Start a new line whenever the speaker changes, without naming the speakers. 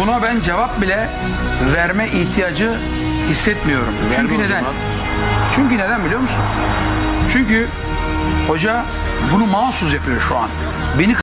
Buna ben cevap bile verme ihtiyacı hissetmiyorum. Çünkü neden? Çünkü neden biliyor musun? Çünkü hoca bunu mahsus yapıyor şu an. Beni